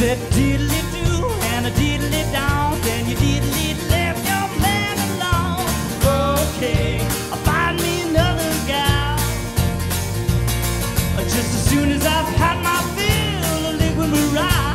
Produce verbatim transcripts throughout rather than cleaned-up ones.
said diddly do and a diddly down, then you diddly left your man alone. Okay, I'll find me another gal. Just as soon as I've had my fill of liquid morale.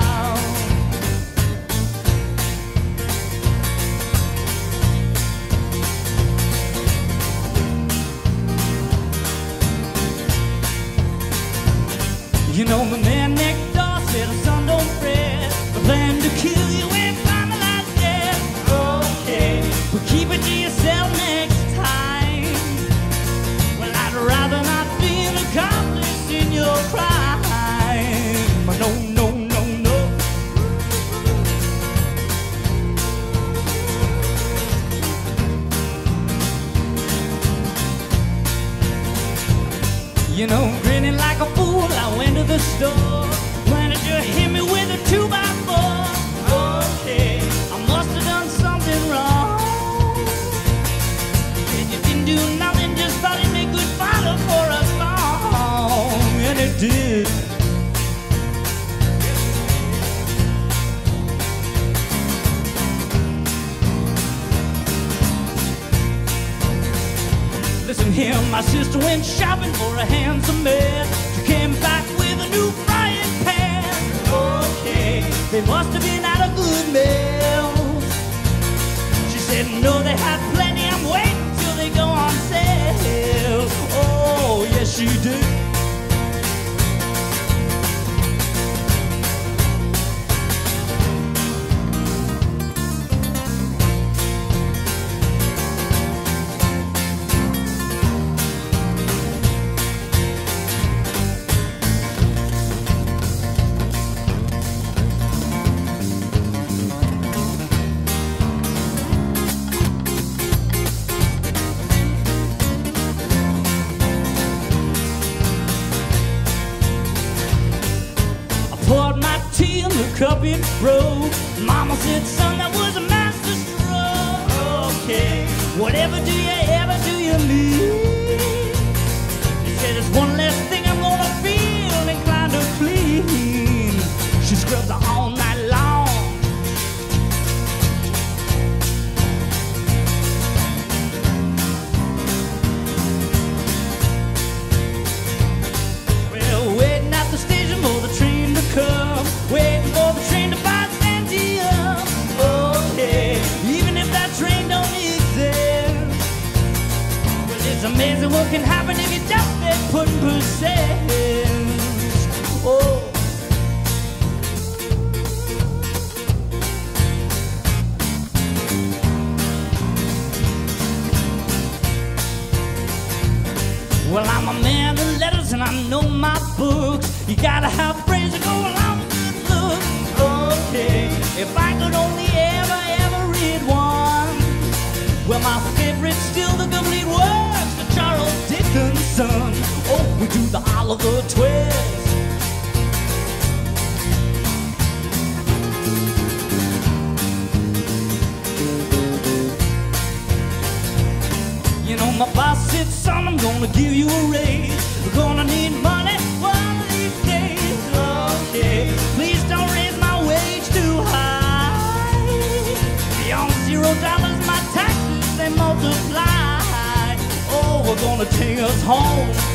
You know the man next door said, son, don't fret, I plan to kill you and finalize death. Okay, but keep it to yourself next time. Well, I'd rather not be an accomplice in your crime. No, no, no, no. You know, grinning like a fool, I went to the store. When did you hit me with a two by four? Okay, I must have done something wrong. And you didn't do nothing, just thought it'd make good fodder for a song. And it did. Listen here, my sister went shopping for a handsome man. She came back with a new frying pan. Okay, they must have been out of good meals. She said, no, they had plenty, I'm waiting till they go on sale. Oh, yes, she did. Poured my tea in the cup, it broke. Mama said, son, that was a master stroke. Okay, whatever do you ever do you need? She said, it's one less thing I'm gonna feel inclined to clean. She scrubs all night long. Well, waiting at the station for the train to come, waiting for the train to pass Santiam. Okay, even if that train don't exist, well, it's amazing what can happen if you just stay put and persist. Oh. Well, I'm a man of letters and I know my books. You gotta have praise to go along with good looks. Okay, if I could only ever, ever read one. Well, my favorite's still the complete works of Charles Dickinson. Oh, we do the Oliver Twist. You know, my boss said, son, I'm gonna give you a raise. We're gonna need money one of these days. Okay, please don't raise my wage too high. Beyond zero dollars, my taxes, they multiply. Oh, we're gonna take us home.